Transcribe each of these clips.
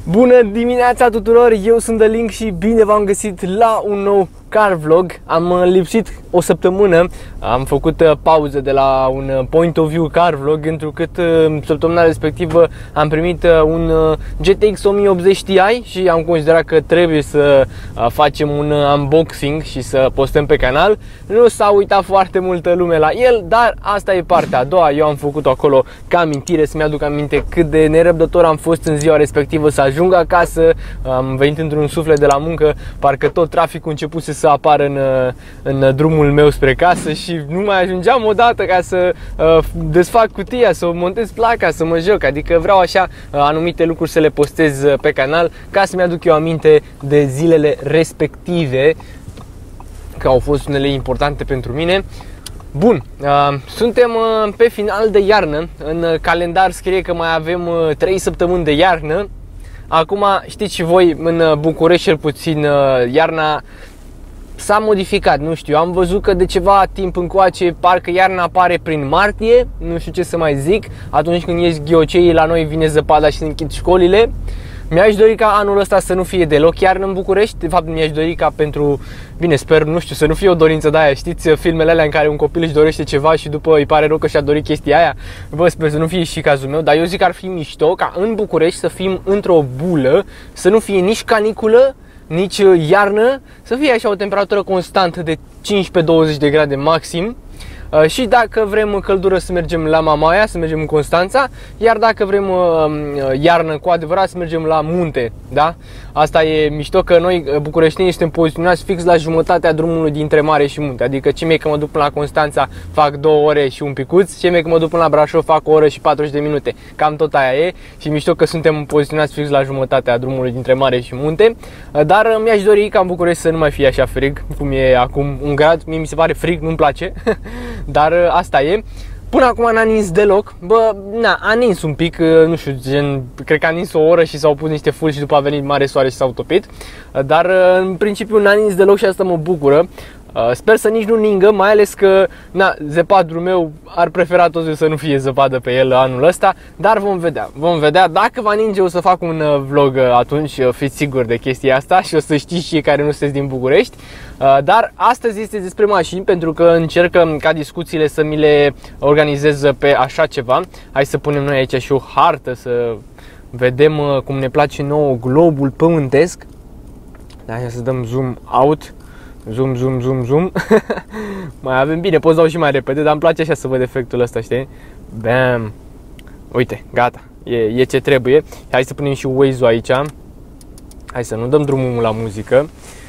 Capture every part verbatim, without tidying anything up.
Bună dimineața tuturor, eu sunt The Link și bine v-am găsit la un nou car vlog. Am lipsit o săptămână, am făcut pauză de la un point of view car vlog, întrucât săptămâna respectivă am primit un G T X o mie optzeci Ti și am considerat că trebuie să facem un unboxing și să postăm pe canal. Nu s-a uitat foarte multă lume la el, dar asta e partea a doua. Eu am făcut-o acolo ca amintire, să-mi aduc aminte cât de nerăbdător am fost în ziua respectivă să ajung acasă. Am venit într-un suflet de la muncă, parcă tot traficul începuse să apară în, în drumul meu spre casă și nu mai ajungeam odată ca să uh, desfac cutia, să montez placa, să mă joc. Adică vreau așa uh, anumite lucruri să le postez pe canal ca să-mi aduc eu aminte de zilele respective, că au fost unele importante pentru mine. Bun, uh, suntem uh, pe final de iarnă, în calendar scrie că mai avem uh, trei săptămâni de iarnă. Acum știți și voi, în București cel puțin, uh, iarna s-a modificat, nu știu, am văzut că de ceva timp încoace parcă iarna apare prin martie, nu știu ce să mai zic, atunci când ies ghioceii la noi vine zăpada și se închid școlile. Mi-aș dori ca anul ăsta să nu fie deloc iarnă în București, de fapt mi-aș dori ca pentru, bine sper, nu știu, să nu fie o dorință de aia, știți filmele alea în care un copil își dorește ceva și după îi pare rău că și-a dorit chestia aia? Bă, sper să nu fie și cazul meu, dar eu zic că ar fi mișto ca în București să fim într-o bulă, să nu fie nici caniculă, nici iarnă, să fie așa o temperatură constantă de cincisprezece douăzeci de grade maxim. Și dacă vrem căldură să mergem la Mamaia, să mergem în Constanța, iar dacă vrem iarnă cu adevărat să mergem la munte, da? Asta e mișto, că noi bucureștenii suntem poziționați fix la jumătatea drumului dintre mare și munte. Adică ce mie că mă duc până la Constanța fac două ore și un picuț, ce mie că mă duc până la Brașov fac o oră și patruzeci de minute. Cam tot aia e și mișto că suntem poziționați fix la jumătatea drumului dintre mare și munte. Dar mi-aș dori ca în București să nu mai fie așa frig, cum e acum un grad. Mie mi se pare frig, nu-mi place. Dar asta e. Până acum n-a nins deloc. Bă, na, a nins un pic, nu știu, gen, cred că a nins o oră și s-au pus niște fulgi și după a venit mare soare și s-au topit. Dar în principiu n-a nins deloc și asta mă bucură. Sper să nici nu ningă, mai ales că na, zepadul meu ar prefera totuși să nu fie zăpadă pe el anul ăsta. Dar vom vedea, vom vedea. Dacă va ninge o să fac un vlog atunci, fiți siguri de chestia asta și o să știți și care nu sunteți din București. Dar astăzi este despre mașini, pentru că încerc ca discuțiile să mi le organizez pe așa ceva. Hai să punem noi aici și o hartă să vedem cum ne place nouă globul pământesc. Hai să dăm zoom out. Zoom, zoom, zoom, zoom. Mai avem, bine, pot să dau și mai repede, dar îmi place așa să văd efectul ăsta, știi? Bam! Uite, gata, e, e ce trebuie. Hai să punem și Waze-ul aici. Hai să nu dăm drumul la muzică.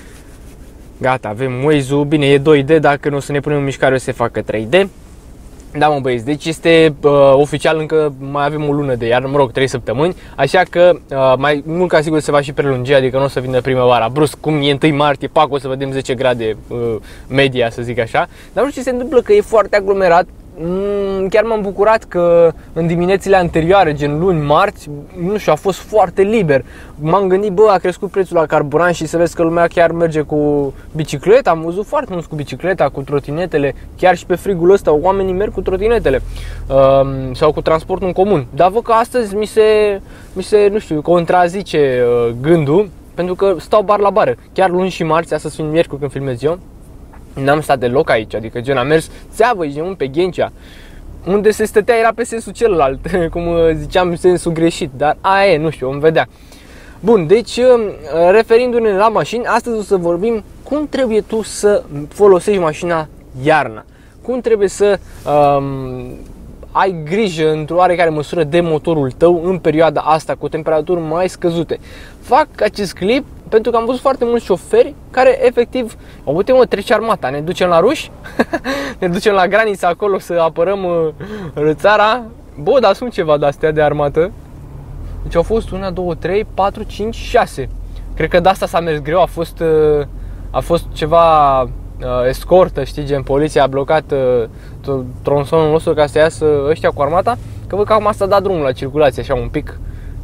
Gata, avem Waze-ul, bine, e doi D, dacă nu o să ne punem în mișcare o să se facă trei D. Da, mă băieți, deci este uh, oficial încă mai avem o lună de iarnă, mă rog, trei săptămâni, așa că uh, mai mult ca sigur se va și prelungi, adică nu o să vină primăvara brusc, cum e întâi martie, pac, o să vedem zece grade uh, media, să zic așa. Dar nu știu ce se întâmplă, că e foarte aglomerat. Mm, chiar m-am bucurat că în diminețile anterioare, gen luni, marți, nu știu, a fost foarte liber. M-am gândit, bă, a crescut prețul la carburant și să vezi că lumea chiar merge cu bicicleta. Am văzut foarte mulți cu bicicleta, cu trotinetele, chiar și pe frigul ăsta oamenii merg cu trotinetele uh, sau cu transportul în comun. Dar văd că astăzi mi se, mi se nu știu, contrazice uh, gândul, pentru că stau bar la bară. Chiar luni și marți, astăzi fiind miercuri când filmez eu, n-am stat deloc aici, adică gen am mers țeavă, gen pe Ghencea. Unde se stătea era pe sensul celălalt, cum ziceam, sensul greșit, dar aia e, nu știu, vom vedea. Bun, deci referindu-ne la mașini, astăzi o să vorbim cum trebuie tu să folosești mașina iarna. Cum trebuie să um, ai grijă într-o oarecare măsură de motorul tău în perioada asta cu temperaturi mai scăzute. Fac acest clip pentru că am văzut foarte mulți șoferi care efectiv, uite mă, trece armata, ne ducem la ruși, ne ducem la granița acolo să apărăm uh, țara. Bă, dar sunt ceva de-astea de armată. Deci au fost unu, doi, trei, patru, cinci, șase. Cred că de asta s-a mers greu, a fost, uh, a fost ceva uh, escortă, știi, gen poliția a blocat uh, tronsonul nostru ca să iasă ăștia cu armata. Că văd că acum s-a dat drumul la circulație, așa un pic.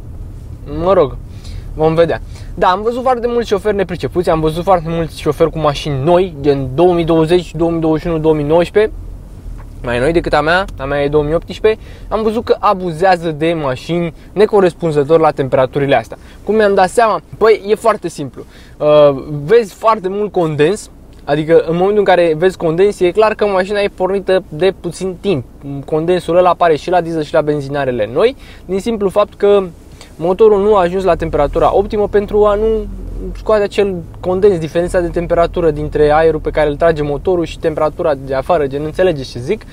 Mă rog, vom vedea. Da, am văzut foarte mulți șoferi nepricepuți, am văzut foarte mulți șoferi cu mașini noi, din două mii douăzeci, două mii douăzeci și unu, două mii nouăsprezece. mai noi decât a mea, a mea e două mii optsprezece, am văzut că abuzează de mașini necorespunzător la temperaturile astea. Cum mi-am dat seama? Păi e foarte simplu. Uh, vezi foarte mult condens, adică în momentul în care vezi condens, e clar că mașina e pornită de puțin timp. Condensul ăla apare și la diesel și la benzinarele noi, din simplu fapt că motorul nu a ajuns la temperatura optimă pentru a nu scoate acel condens, diferența de temperatură dintre aerul pe care îl trage motorul și temperatura de afară, gen înțelegeți ce zic.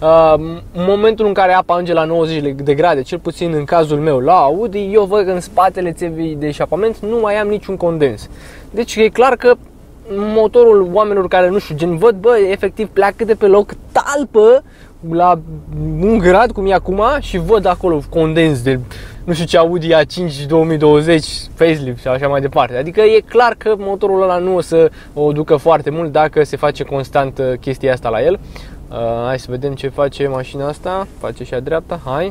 În momentul în care apa ajunge la nouăzeci de grade, cel puțin în cazul meu la Audi, eu văd că în spatele țevii de eșapament nu mai am niciun condens. Deci e clar că motorul oamenilor care nu știu, gen văd, bă, efectiv pleacă de pe loc, talpă la un grad cum e acum și văd acolo condens de nu știu ce Audi A cinci două mii douăzeci facelift și așa mai departe. Adică e clar că motorul ăla nu o să o ducă foarte mult dacă se face constant chestia asta la el. Uh, hai să vedem ce face mașina asta. Face și a dreapta, hai.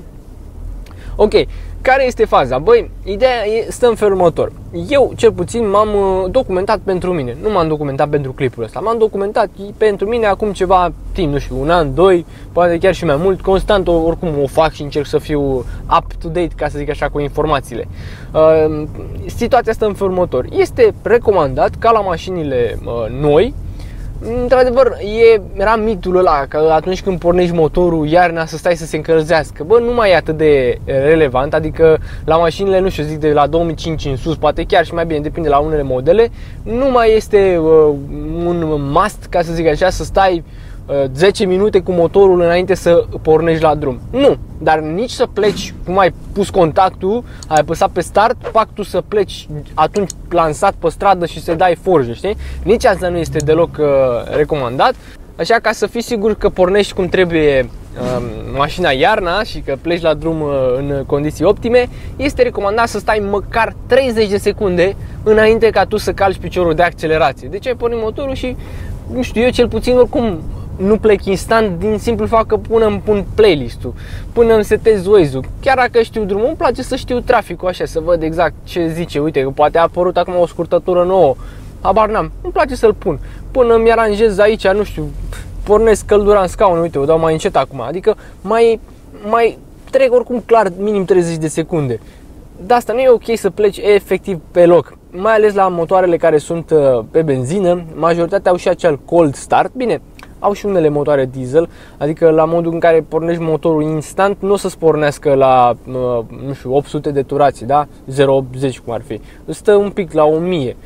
Ok, care este faza? Băi, ideea e, stă în felul următor. Eu, cel puțin, m-am documentat pentru mine. Nu m-am documentat pentru clipul ăsta. M-am documentat pentru mine acum ceva timp, nu știu, un an, doi, poate chiar și mai mult. Constant, oricum, o fac și încerc să fiu up-to-date, ca să zic așa, cu informațiile. Uh, situația stă în felul următor. Este recomandat ca la mașinile uh, noi, într-adevăr, e, era mitul ăla că atunci când pornești motorul iarna să stai să se încălzească. Bă, nu mai e atât de relevant, adică la mașinile, nu știu, zic de la două mii cinci în sus, poate chiar și mai bine, depinde la unele modele, nu mai este uh, un must, ca să zic așa, să stai uh, zece minute cu motorul înainte să pornești la drum. Nu, dar nici să pleci, cum ai pus contactul, ai apăsat pe start, pac tu să pleci atunci lansat pe stradă și să dai forjă, știi? Nici asta nu este deloc uh, recomandat. Așa, ca să fii sigur că pornești cum trebuie uh, mașina iarna și că pleci la drum uh, în condiții optime, este recomandat să stai măcar treizeci de secunde înainte ca tu să calci piciorul de accelerație. Deci ai pornit motorul și, nu știu, eu cel puțin oricum nu plec instant din simplu fapt că până îmi pun playlist-ul, până îmi setez Waze-ul. Chiar dacă știu drumul, îmi place să știu traficul așa, să văd exact ce zice. Uite, că poate a apărut acum o scurtătură nouă, habar n-am, îmi place să-l pun. Până îmi aranjez aici, nu știu, pornesc căldura în scaun, uite, o dau mai încet acum. Adică mai, mai trec oricum clar minim treizeci de secunde. De asta nu e ok să pleci efectiv pe loc. Mai ales la motoarele care sunt pe benzină, majoritatea au și acel cold start. Bine, au și unele motoare diesel, adică la modul în care pornești motorul instant, nu o să-ți pornească la, nu știu, opt sute de turații, da? zero virgulă optzeci cum ar fi. Stă un pic la o mie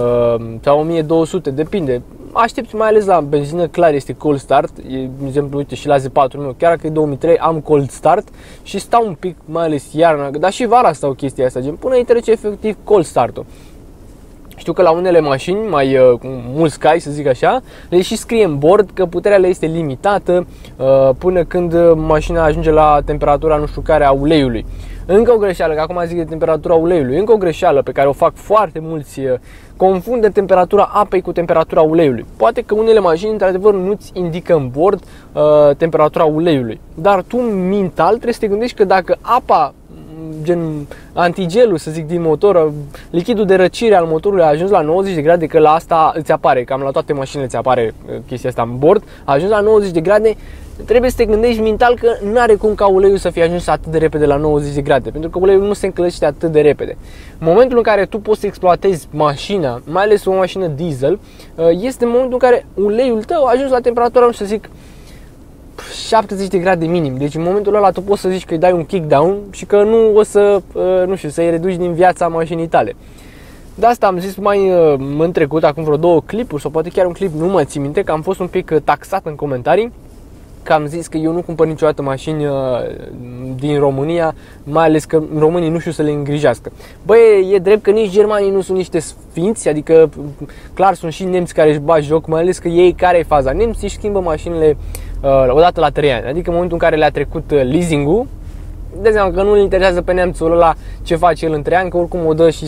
sau o mie două sute, depinde. Aștepți, mai ales la benzină, clar este cold start. E, de exemplu, uite, și la Z patru meu, chiar dacă e două mii trei, am cold start și stau un pic, mai ales iarna, dar și vara stau chestia asta, gen, până îi trece efectiv cold start-ul. Știu că la unele mașini, mai uh, mulți cai, să zic așa, le și scrie în bord că puterea le este limitată uh, până când mașina ajunge la temperatura nu știu care a uleiului. Încă o greșeală, că acum zic de temperatura uleiului, încă o greșeală pe care o fac foarte mulți, uh, confundă temperatura apei cu temperatura uleiului. Poate că unele mașini, într-adevăr, nu-ți indică în bord uh, temperatura uleiului, dar tu mental trebuie să te gândești că dacă apa, gen antigelul, să zic, din motor, lichidul de răcire al motorului a ajuns la nouăzeci de grade, că la asta îți apare, cam la toate mașinile îți apare chestia asta în bord, a ajuns la nouăzeci de grade, trebuie să te gândești mental că nu are cum ca uleiul să fie ajuns atât de repede la nouăzeci de grade, pentru că uleiul nu se încălzește atât de repede. În momentul în care tu poți să exploatezi mașina, mai ales o mașină diesel, este în momentul în care uleiul tău a ajuns la temperatura, nu știu să zic, șaptezeci de grade minim. Deci în momentul ăla tu poți să zici că îi dai un kickdown și că nu o să, nu știu, să-i reduci din viața mașinii tale. De asta am zis mai în trecut, acum vreo două clipuri sau poate chiar un clip, nu mă țin minte, că am fost un pic taxat în comentarii, că am zis că eu nu cumpăr niciodată mașini din România, mai ales că românii nu știu să le îngrijească. Băi, e drept că nici germanii nu sunt niște sfinți, adică clar sunt și nemți care își bagi joc, mai ales că ei, care e faza? Nemții își schimbă mașinile uh, odată la trei ani, adică în momentul în care le-a trecut leasing-ul, de seama că nu îl interesează pe neamțul ăla ce face el în trei ani, că oricum o dă și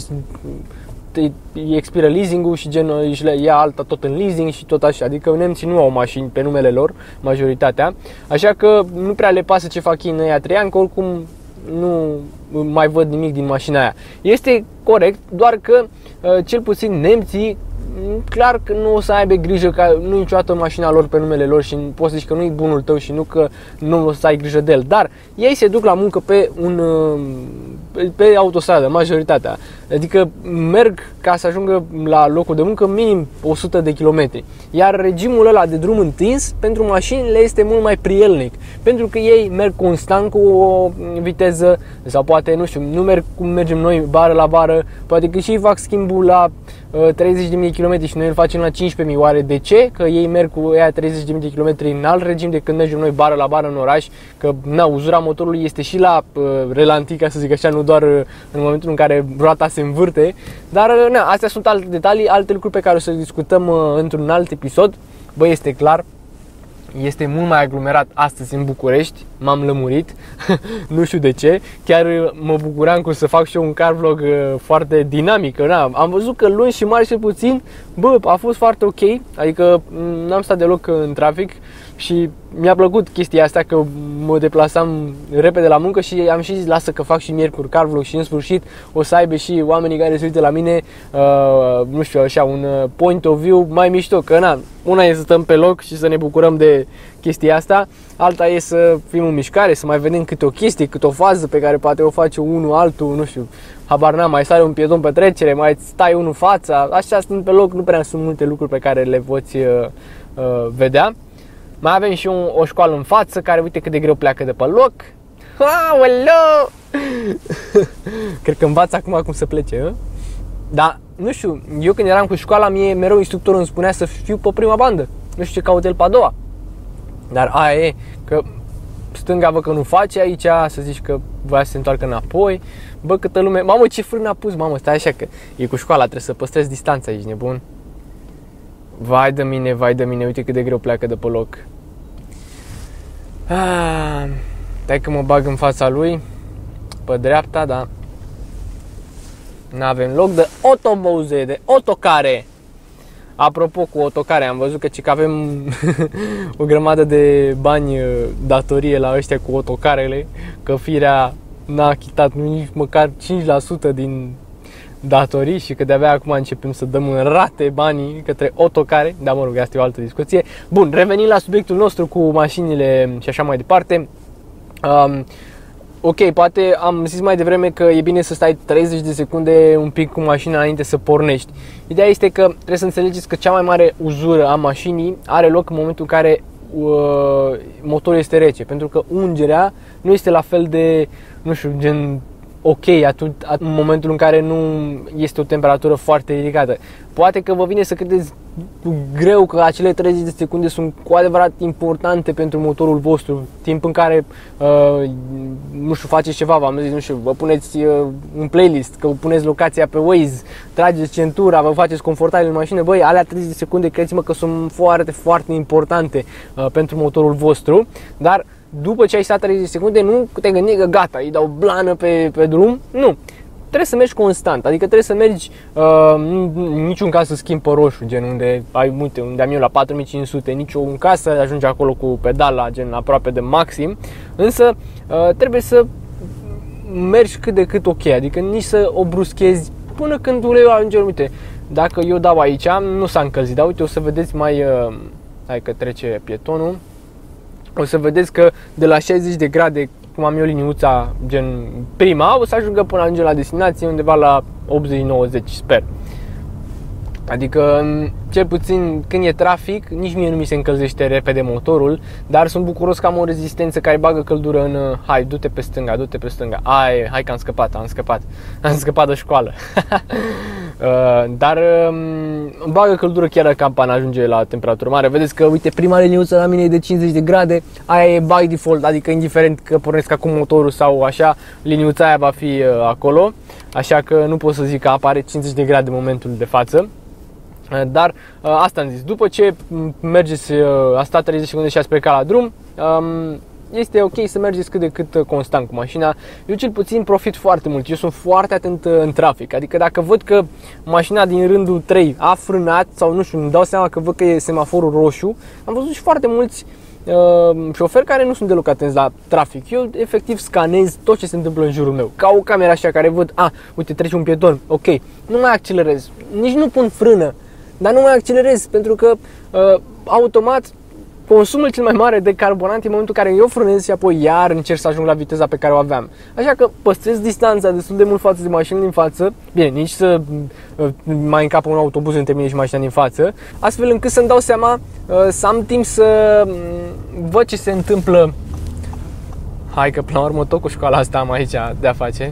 îi expiră leasing-ul și gen își le ia alta tot în leasing și tot așa. Adică nemții nu au mașini pe numele lor, majoritatea, așa că nu prea le pasă ce fac ei în aia trei ani, că oricum nu mai văd nimic din mașina aia. Este corect, doar că cel puțin nemții clar că nu o să aibă grijă ca nu niciodată mașina lor pe numele lor și poți să zici că nu e bunul tău și nu că nu o să ai grijă de el. Dar ei se duc la muncă pe, un, pe autostradă, majoritatea. Adică merg ca să ajungă la locul de muncă minim o sută de kilometri. Iar regimul ăla de drum întins pentru mașinile este mult mai prielnic. Pentru că ei merg constant cu o viteză sau poate, nu știu, nu merg cum mergem noi, bară la bară. Poate că și ei fac schimbul la treizeci de mii de kilometri și noi îl facem la cincisprezece mii. Oare de ce? Că ei merg cu ea treizeci de mii de kilometri în alt regim de când mergem noi bară la bară în oraș. Că na, uzura motorului este și la uh, relanti, ca să zic așa, nu doar uh, în momentul în care roata se învârte. Dar na, astea sunt alte detalii, alte lucruri pe care o să discutăm uh, într-un alt episod. Bă, este clar, este mult mai aglomerat astăzi în București, m-am lămurit, nu știu de ce, chiar mă bucuram că o să fac și eu un car vlog foarte dinamic. Na, am văzut că luni și marți cel puțin, bă, a fost foarte ok, adică n-am stat deloc în trafic și mi-a plăcut chestia asta că mă deplasam repede la muncă și am și zis lasă că fac și miercuri car vlog și în sfârșit o să aibă și oamenii care se uită la mine, uh, nu știu, așa, un point of view mai mișto, că na, una e să stăm pe loc și să ne bucurăm de chestia asta, alta e să fim în mișcare, să mai vedem câte o chestie, câte o fază pe care poate o face unul altul, nu știu, habar n-am, mai sare un pieton pe trecere, mai stai unul fața, așa stând pe loc, nu prea sunt multe lucruri pe care le poți uh, uh, vedea. Mai avem și un, o școală în față care uite cât de greu pleacă de pe loc. Aoleu! Cred că învață acum cum să plece, hă? Dar nu știu, eu când eram cu școala mie mereu instructorul îmi spunea să fiu pe prima bandă. Nu știu ce caut el pe a doua. Dar aia e, că stânga văd că nu face aici, să zici că voia să se întoarcă înapoi. Bă, câtă lume, mamă ce frân a pus, mamă, stai așa că e cu școala, trebuie să păstrezi distanța aici, nebun. Vai de mine, vai de mine, uite cât de greu pleacă de pe loc. Ah, stai că mă bag în fața lui, pe dreapta, da. N-avem loc de autobuze, de autocare. Apropo, cu autocare, am văzut că, că avem o grămadă de bani datorie la ăștia cu autocarele, că firea n-a achitat nici măcar cinci la sută din datorii și că de-abia acum începem să dăm în rate banii către autocare, dar mă rog, asta e o altă discuție. Bun, revenind la subiectul nostru cu mașinile și așa mai departe. Um, ok, poate am zis mai devreme că e bine să stai treizeci de secunde un pic cu mașina înainte să pornești. Ideea este că trebuie să înțelegeți că cea mai mare uzură a mașinii are loc în momentul în care uh, motorul este rece, pentru că ungerea nu este la fel de, nu știu, gen ok atunci, în momentul în care nu este o temperatură foarte ridicată. Poate că vă vine să credeți greu că acele treizeci de secunde sunt cu adevărat importante pentru motorul vostru, timp în care uh, nu știu, faceți ceva, v-am zis, nu știu, vă puneți uh, un playlist, că vă puneți locația pe Waze, trageți centura, vă faceți confortabil în mașină, băi, alea treizeci de secunde, credeți-mă că sunt foarte, foarte importante uh, pentru motorul vostru, dar după ce ai stat treizeci de secunde, nu te gândi că gata, îi dau blană pe, pe drum, nu. Trebuie să mergi constant, adică trebuie să mergi uh, niciun caz să schimbi pe roșu, gen unde ai multe, unde am eu la patru mii cinci sute, niciun caz să ajungi acolo cu pedala, gen aproape de maxim, însă uh, trebuie să mergi cât de cât ok, adică nici să o bruschezi până când uleiul ajunge, uite, dacă eu dau aici, nu s-a încălzit, dar uite, o să vedeți mai, uh, hai că trece pietonul, o să vedeți că de la șaizeci de grade, cum am eu liniuța, gen prima, o să ajungă până ajunge la destinație undeva la optzeci nouăzeci, sper. Adică, cel puțin când e trafic, nici mie nu mi se încălzește repede motorul, dar sunt bucuros că am o rezistență care bagă căldură în, hai, du-te pe stânga, du-te pe stânga, hai, hai că am scăpat, am scăpat, am scăpat de școală. Dar îmi bagă căldură chiar dacă campana ajunge la temperatură mare. Vedeți că, uite, prima liniuță la mine e de cincizeci de grade, aia e by default, adică indiferent că pornesc acum motorul sau așa, liniuța aia va fi acolo, așa că nu pot să zic că apare cincizeci de grade în momentul de față. Dar asta am zis, după ce mergeți, a stat treizeci de secunde și ați plecat la drum, este ok să mergeți cât de cât constant cu mașina. Eu cel puțin profit foarte mult, eu sunt foarte atent în trafic, adică dacă văd că mașina din rândul trei a frânat sau nu știu, îmi dau seama că văd că e semaforul roșu, am văzut și foarte mulți uh, șoferi care nu sunt deloc atenți la trafic. Eu efectiv scanez tot ce se întâmplă în jurul meu, ca o cameră așa care văd, a, uite trece un pieton, ok, nu mai accelerez, nici nu pun frână. dar nu mai accelerez pentru că uh, automat consumul cel mai mare de carburant în momentul în care eu frânez și apoi iar încerc să ajung la viteza pe care o aveam. Așa că păstrez distanța destul de mult față de mașini din față, bine, nici să uh, mai încapă un autobuz între mine și mașina din față, astfel încât să-mi dau seama, uh, să am timp să uh, văd ce se întâmplă. Hai că până la urmă tot cu școala asta am aici de a face.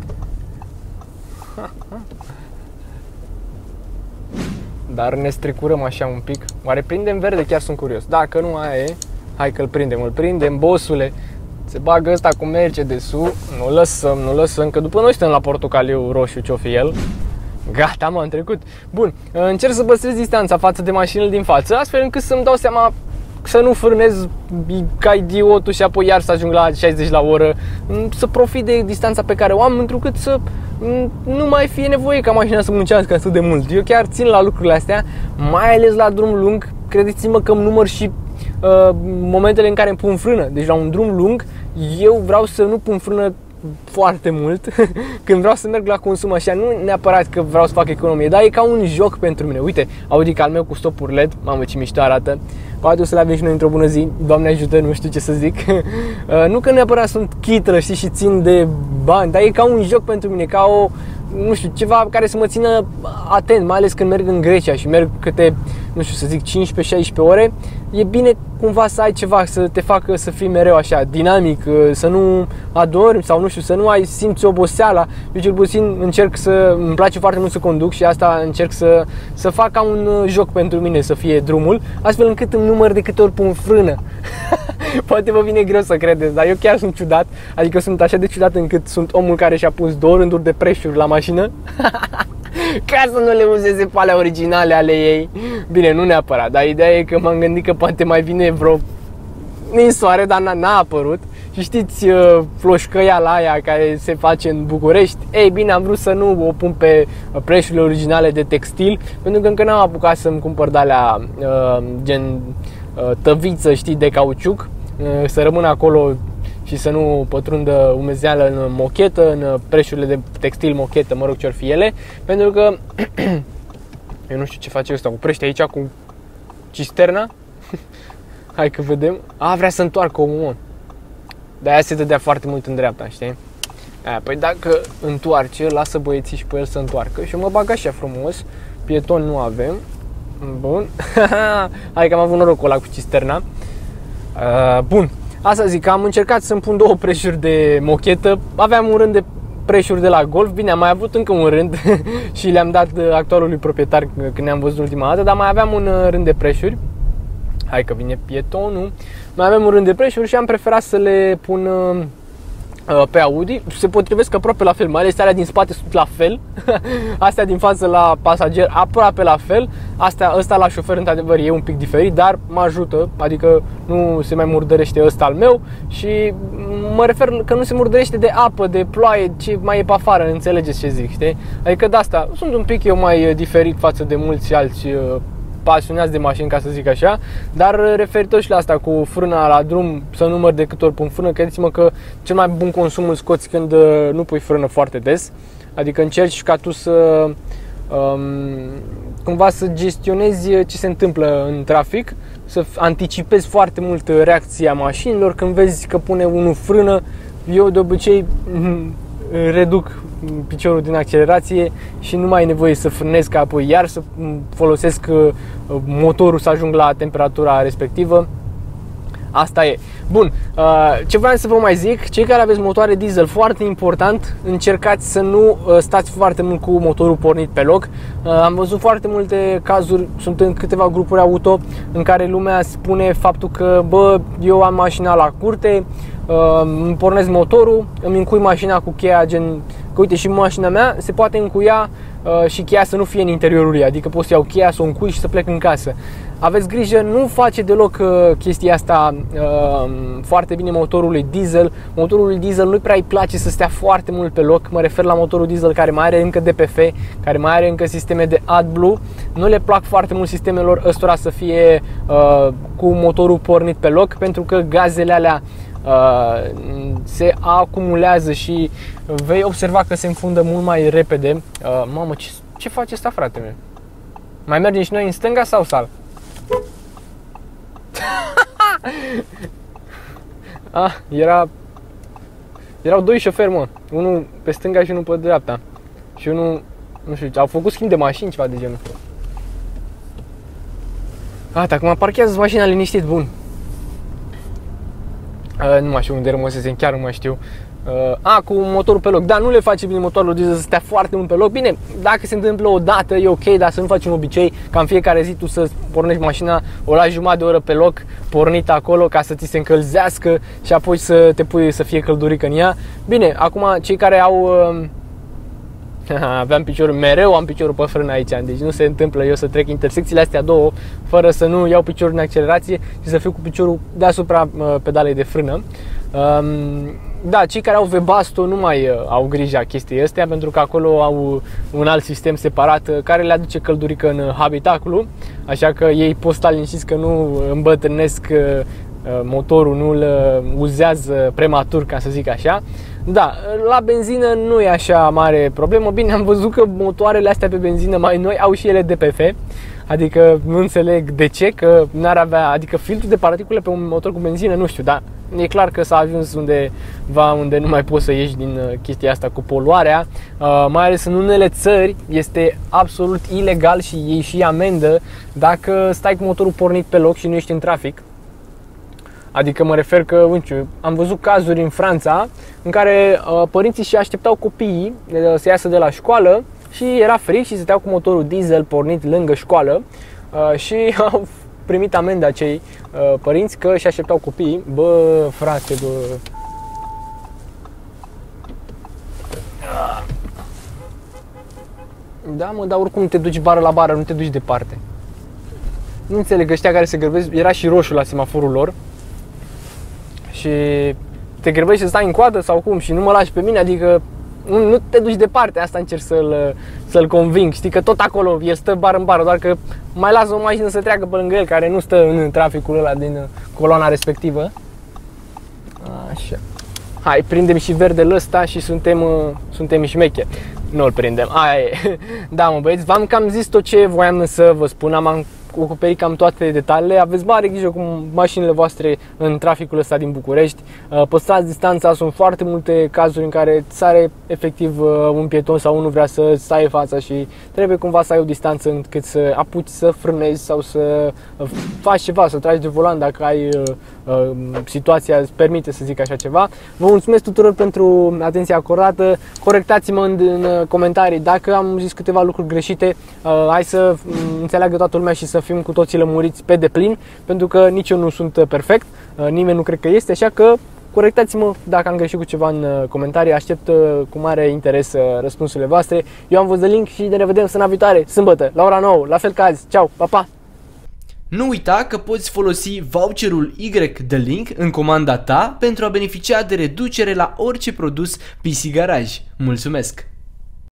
Dar ne strecurăm așa un pic. Oare prindem verde? Chiar sunt curios. Dacă nu, aia e. Hai că îl prindem, îl prindem, bossule. Se bagă ăsta cu Mercedes-ul. Nu lăsăm, nu lăsăm, că după noi suntem la portocaliu roșu, ce-o fi el. Gata, m-am trecut. Bun, încerc să păstrez distanța față de mașinile din față, astfel încât să-mi dau seama să nu frânez ca idiotul și apoi iar să ajung la șaizeci la oră. Să profit de distanța pe care o am, întrucât să nu mai fie nevoie ca mașina să muncească atât de mult. Eu chiar țin la lucrurile astea, mai ales la drum lung. Credeți-mă că îmi număr și uh, momentele în care îmi pun frână. Deci la un drum lung eu vreau să nu pun frână foarte mult când vreau să merg la consum așa, nu neapărat că vreau să fac economie, dar e ca un joc pentru mine. Uite, Audi al meu cu stopuri L E D, mamă ce mișto arată. Poate o să le avem și noi într-o bună zi, Doamne ajută, nu știu ce să zic. Nu că neapărat sunt chitră, știi, și țin de bani, dar e ca un joc pentru mine, ca o, nu știu, ceva care să mă țină atent, mai ales când merg în Grecia și merg câte, nu știu, să zic cincisprezece șaisprezece ore. E bine cumva să ai ceva să te facă să fii mereu așa dinamic, să nu adormi sau nu știu, să nu ai simți oboseala. Eu cel puțin încerc să, îmi place foarte mult să conduc și asta încerc să, să fac ca un joc pentru mine, să fie drumul, astfel încât îmi număr de câte ori pun frână. Poate vă vine greu să credeți, dar eu chiar sunt ciudat, adică sunt așa de ciudat încât sunt omul care și-a pus două rânduri de preșuri la mașină ca să nu le uzeze pe alea originale ale ei. Bine, nu neapărat, dar ideea e că m-am gândit că poate mai vine vreo ninsoare, dar n-a apărut. Și știți floșcăia la aia care se face în București? Ei bine, am vrut să nu o pun pe preșurile originale de textil, pentru că încă n-am apucat să-mi cumpăr de-alea gen tăviță, știi, de cauciuc, să rămână acolo și să nu pătrundă umezeală în mochetă, în preșurile de textil mochetă, mă rog, ce-or fi ele, pentru că eu nu știu ce face ăsta, oprește aici cu cisterna. Hai că vedem. A, vrea să întoarcă omul, mă. De-aia se dădea foarte mult în dreapta, știi? Aia, păi dacă întoarce, lasă băieții și pe el să întoarcă. Și eu mă bag așa frumos. Pieton nu avem. Bun. Hai că am avut norocul ăla cu cisterna. uh, Bun. Asta zic, am încercat să-mi pun două preșuri de mochetă. Aveam un rând de preșuri de la Golf. Bine, am mai avut încă un rând și le-am dat actualului proprietar când ne-am văzut ultima dată. Dar mai aveam un rând de preșuri. Hai că vine pietonul. Mai avem un rând de preșuri și am preferat să le pun uh, pe Audi. Se potrivesc aproape la fel, mai ales alea din spate sunt la fel. Astea din față la pasager aproape la fel. Astea, ăsta la șofer într-adevăr e un pic diferit, dar mă ajută. Adică nu se mai murdărește ăsta al meu. Și mă refer că nu se murdărește de apă, de ploaie, ce mai e pe afară, înțelegeți ce zic, știi? Adică de asta sunt un pic eu mai diferit față de mulți alți uh, pasionați de mașini, ca să zic așa. Dar referitor și la asta cu frâna la drum, să număr de câte ori pun frână, credeți-mă că cel mai bun consum îl scoți când nu pui frână foarte des. Adică încerci ca tu să um, cumva să gestionezi ce se întâmplă în trafic, să anticipezi foarte mult reacția mașinilor. Când vezi că pune unul frână, eu de obicei reduc piciorul din accelerație și nu mai e nevoie să frânez ca apoi iar să folosesc motorul să ajung la temperatura respectivă. Asta e. Bun, ce vreau să vă mai zic, cei care aveți motoare diesel, foarte important, încercați să nu stați foarte mult cu motorul pornit pe loc. Am văzut foarte multe cazuri, sunt în câteva grupuri auto în care lumea spune faptul că bă, eu am mașina la curte, îmi pornesc motorul, îmi încui mașina cu cheia, gen că uite și mașina mea se poate încuia și cheia să nu fie în interiorul ei, adică pot să iau cheia, să o încui și să plec în casă. Aveți grijă, nu face deloc chestia asta uh, foarte bine motorului diesel. Motorului diesel nu prea îi place să stea foarte mult pe loc. Mă refer la motorul diesel care mai are încă D P F, care mai are încă sisteme de AdBlue. Nu le plac foarte mult sistemelor ăstora să fie uh, cu motorul pornit pe loc, pentru că gazele alea uh, se acumulează și vei observa că se înfundă mult mai repede. uh, Mamă, ce, ce face asta, frate meu? Mai mergem și noi în stânga sau sal? Ah, era... Erau doi șoferi, mă. Unul pe stânga și unul pe dreapta. Și unul... Nu știu, au făcut schimb de mașini, ceva de genul. Gata, acum parchează mașina liniștit, bun. Uh, nu mai știu unde rămăsesem, chiar nu mai știu. Uh, a, cu motorul pe loc. Da, nu le face bine motorul diesel să stea foarte mult pe loc. Bine, dacă se întâmplă o dată e ok, dar să nu faci un obicei ca în fiecare zi tu să pornești mașina, o lași jumătate de oră pe loc, pornită acolo ca să ți se încălzească și apoi să te pui să fie căldurică în ea. Bine, acum cei care au... Uh, aveam piciorul, mereu am piciorul pe frână aici, deci nu se întâmplă eu să trec intersecțiile astea două fără să nu iau piciorul în accelerație și să fiu cu piciorul deasupra pedalei de frână. Da, cei care au Webasto nu mai au grija chestii astea, pentru că acolo au un alt sistem separat care le aduce căldurică în habitacul, așa că ei pot sta liniștiți că nu îmbătrânesc motorul, nu îl uzează prematur, ca să zic așa. Da, la benzină nu e așa mare problemă. Bine, am văzut că motoarele astea pe benzină mai noi au și ele D P F. Adică nu înțeleg de ce, că n-ar avea, adică filtrul de particule pe un motor cu benzină, nu știu, dar e clar că s-a ajuns undeva unde nu mai poți să ieși din chestia asta cu poluarea. uh, Mai ales în unele țări este absolut ilegal și iei și amendă dacă stai cu motorul pornit pe loc și nu ești în trafic. Adică mă refer că, nu știu, am văzut cazuri în Franța în care uh, părinții și așteptau copiii uh, să iasă de la școală și era frig și stăteau cu motorul diesel pornit lângă școală uh, și au primit amenda acei uh, părinți că și așteptau copiii. Bă, frate, bă... Da, mă, dar oricum te duci bară la bară, nu te duci departe. Nu înțeleg, ăștia care se grăbesc, era și roșu la semaforul lor și te grăbești să stai în coadă sau cum și nu mă lași pe mine, adică nu, nu te duci departe, asta încerc să-l, să-l conving, știi că tot acolo el stă bară în bară, doar că mai lasă o mașină să treacă pe lângă el care nu stă în traficul ăla din coloana respectivă. Așa. Hai, prindem și verdele ăsta și suntem, suntem șmecheri. Nu-l prindem, aia e. Da, mă băieți, v-am cam zis tot ce voiam să vă spun, am acoperit cam toate detaliile. Aveți mare grijă cu mașinile voastre în traficul ăsta din București. Păstrați distanța, sunt foarte multe cazuri în care sare efectiv un pieton sau unul vrea să stai fața și trebuie cumva să ai o distanță încât să apuci să frânezi sau să faci ceva, să tragi de volan dacă ai situația îți permite să zic așa ceva. Vă mulțumesc tuturor pentru atenția acordată. Corectați-mă în, în comentarii dacă am zis câteva lucruri greșite. Hai să înțeleagă toată lumea și să fim cu toții lămuriți pe deplin, pentru că nici eu nu sunt perfect, nimeni nu cred că este, așa că corectați-mă dacă am greșit cu ceva în comentarii, aștept cu mare interes răspunsurile voastre. Eu am fost The Link și ne revedem săptămâna viitoare, sâmbătă, la ora nouă, la fel ca azi. Ceau, pa, pa! Nu uita că poți folosi voucherul Y The Link în comanda ta pentru a beneficia de reducere la orice produs P C Garage. Mulțumesc!